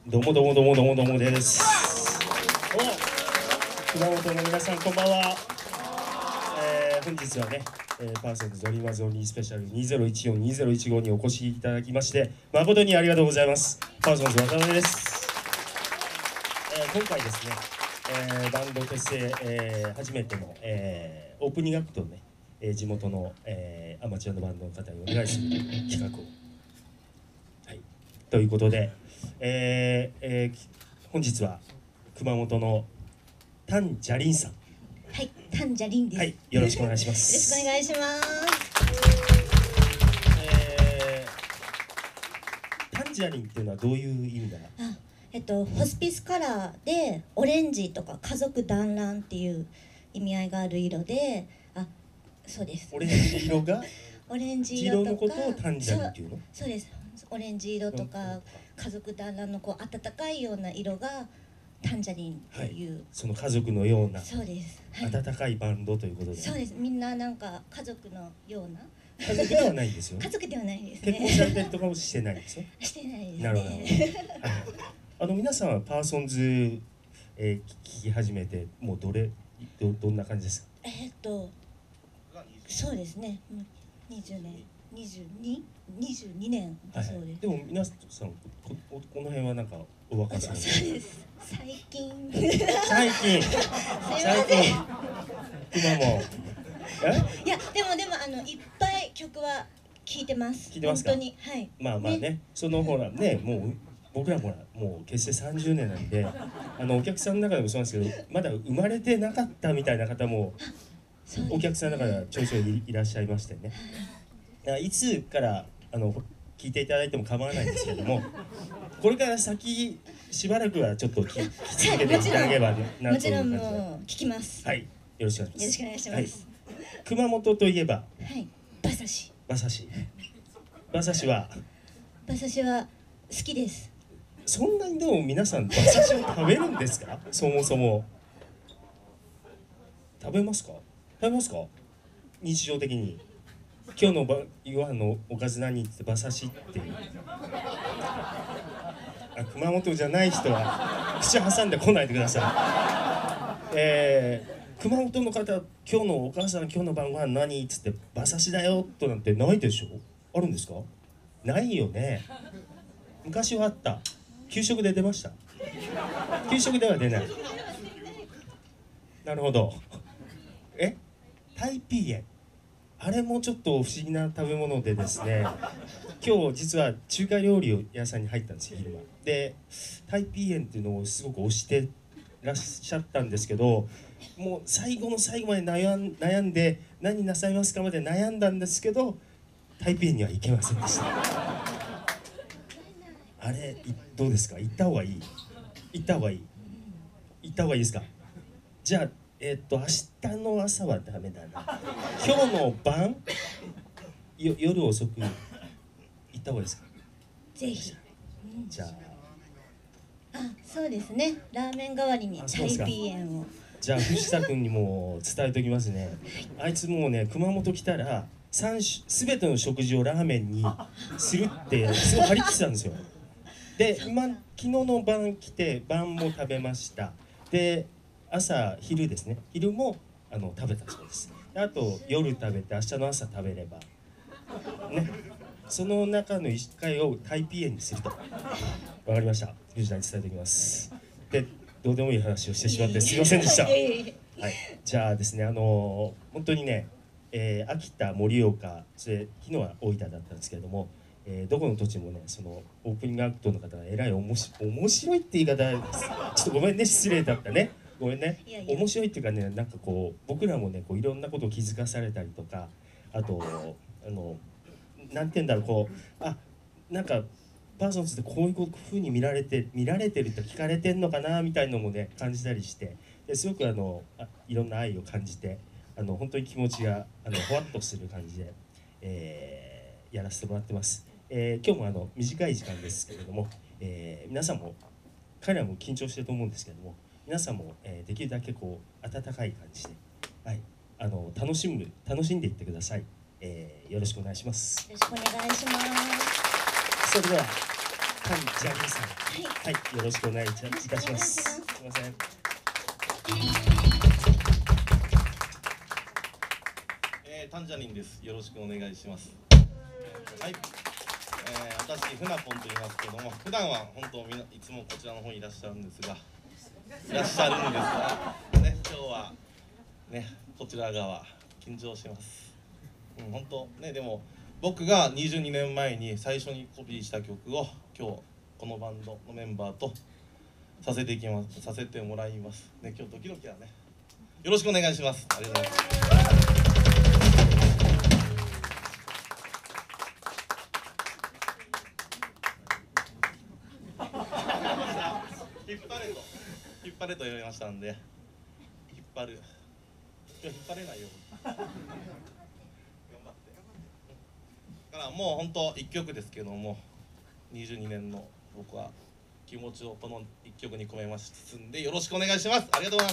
どうもです。熊本の皆さんこんばんは。本日はね、パーソンズドリーマーズオンリースペシャル2014-2015にお越しいただきまして誠にありがとうございます。パーソンズ渡辺です。今回ですね、バンド結成、初めての、オープニングアクトをね、地元の、アマチュアのバンドの方にお願いする企画を、はい、ということで、本日は熊本のタンジャリンさん、 はい、タンジャリンです。 はい、よろしくお願いします。 よろしくお願いします。 タンジャリンっていうのはどういう意味だ？ ホスピスカラーでオレンジとか家族団らんっていう意味合いがある色で、そうです。 オレンジ色がオレンジ色とかのことをタンジャリンっていうの？ そうです。オレンジ色とか家族団らんのこう温かいような色がタンジャリンっていう、はい、 その家族のような、 そうです、 はい、温かいバンドということで、 そうです。みんななんか家族のような家族ではないんですよね。 家族ではないですね。 結婚されたりとかもしてないんですよ。 してないですね。 なるほど。皆さんはパーソンズ、聞き始めてもうどんな感じですか？ そうですね。20年、22年だそうです。 でも皆さんこの辺はなんかお若さん。 そうです。最近今もいやでもいっぱい曲は聴いてます。 聞いてますか？ 本当に、はい。 まあね、そのほらね、もう僕らももう結成30年なんで、お客さんの中でもそうなんですけど、まだ生まれてなかったみたいな方もお客さんの中ではちょいちょいいらっしゃいましてね。いつから聞いていただいても構わないんですけども、これから先しばらくはちょっと聞き続けていただければなという感じで。 もちろんもう聞きます。 はい、よろしくお願いします。 よろしくお願いします。 熊本といえば、 はい、馬刺しは好きです。 そんなにでも皆さん馬刺しを食べるんですか？そもそも食べますか？日常的に今日の夕飯のおかず何って馬刺しっていう。熊本じゃない人は口挟んでこないでください。熊本の方、今日のお母さん今日の晩ご飯何っつって馬刺しだよとなんてないでしょ？あるんですか？ないよね。昔はあった。給食で出ました？給食では出ない。なるほど。タイピーエン、あれもちょっと不思議な食べ物でですね、今日実は中華料理屋さんに入ったんですよ、昼間で。タイピーエンっていうのをすごく推してらっしゃったんですけど、もう最後の最後まで悩んで何なさいますかまで悩んだんですけど、タイピーエンには行けませんでした。あれどうですか？行った方がいいですか？じゃあ明日の朝はダメだな。今日の晩、夜遅く行った方がいいですか？ ぜひ。 じゃあ。 そうですね。ラーメン代わりにタイピーエンを。 じゃあ藤田君にも伝えておきますね。あいつもうね、熊本来たら全ての食事をラーメンにするってすごい張り切ってたんですよ。で、昨日の晩来て晩も食べました。で昼ですね、昼も食べたそうです。あと夜食べて明日の朝食べればね、その中の1回をタイピーエンにすると。わかりました。藤田に伝えておきます。で、どうでもいい話をしてしまってすいませんでした。はい、じゃあですね、本当にね、秋田、盛岡、それ昨日は大分だったんですけれども、どこの土地もね、そのオープニングアクトの方がえらい面白いって言い方、ちょっとごめんね、失礼だったね。ごめんね。面白いっていうかね、なんかこう僕らもね、こういろんなことを気づかされたりとか、あとなんて言うんだろう、こうなんかパーソンズってこういう風に見られてると聞かれてんのかなみたいのもね感じたりして、すごくいろんな愛を感じて、本当に気持ちがほわっとする感じで、やらせてもらってます。今日も短い時間ですけれども、皆さんも彼らも緊張してると思うんですけれども、皆さんも、できるだけこう温かい感じで、はい、楽しんでいってください。よろしくお願いします。 よろしくお願いします。 それではタンジャニーさん、はい、よろしくお願いいたします。すみません。 タンジャニンです。よろしくお願いします。はい。私フナポンと言いますけども、普段は本当みんないつもこちらの方にいらっしゃるんですが、ね、今日はねこちら側緊張します。本当ね、でも僕が22年前に最初にコピーした曲を今日このバンドのメンバーとさせてもらいますね。今日ドキドキだね。よろしくお願いします。ありがとうございます。引っ張れと言われましたんで、引っ張る。今日引っ張れないよ。頑張って。だからもう本当1曲ですけども、22年の僕は気持ちをこの1曲に込めますんで、よろしくお願いします。ありがとうございます。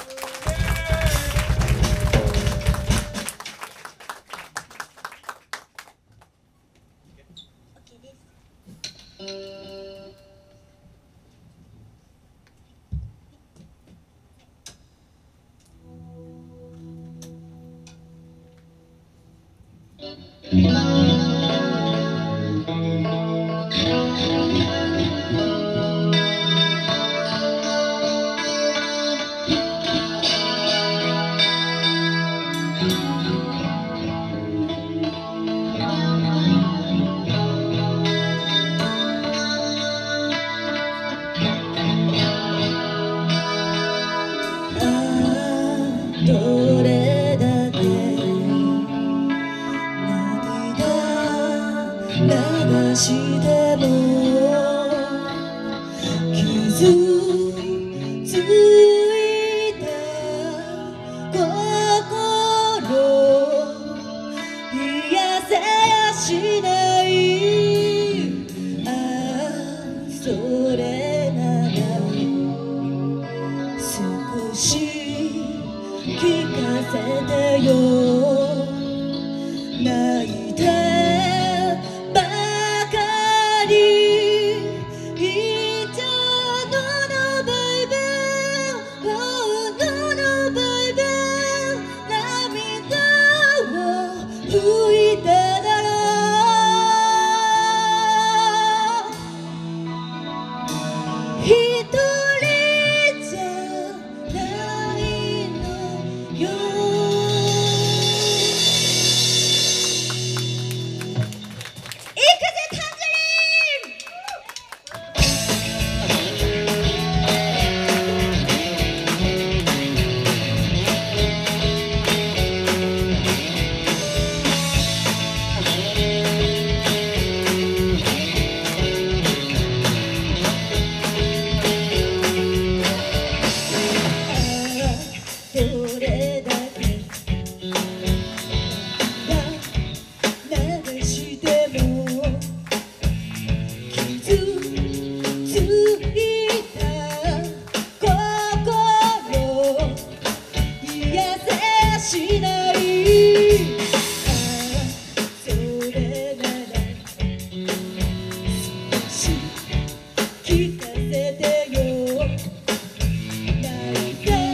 どれだけ涙流しても傷ついた心癒せやしないああそれなら少し聞かせてよ泣いてばかりいたのbaby Oh no baby 涙を拭いただろう一人じゃないのよどれだけ流しても傷ついた心癒せやしないああそれなら少し聞かせてよ泣いて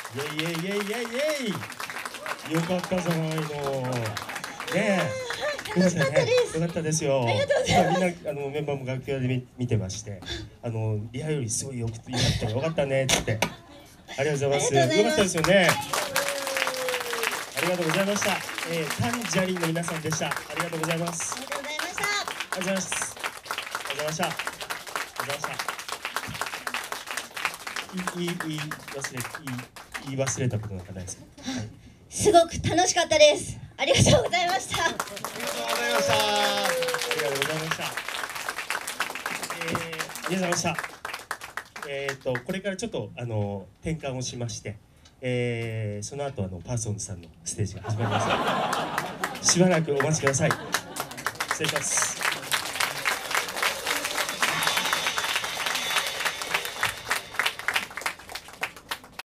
イエイエイエイエイエイ。よかったじゃないの。ねえ。 楽しかったです。 よかったですよ。 ありがとうございます。 みんなメンバーも楽屋で見てまして、リハよりすごいよかったねっつって。ありがとうございます。よかったですよね。ありがとうございました。タンジャリンの皆さんでした。ありがとうございます。 ありがとうございました。 ありがとうございます。ありがとうございました。ありがとうございました。言い忘れたことなんかないですか。はい、 すごく楽しかったです。ありがとうございました。 ありがとうございました。 ありがとうございました。ありがとうございました。これからちょっと転換をしまして、その後パーソンズさんのステージが始まります。しばらくお待ちください。失礼します。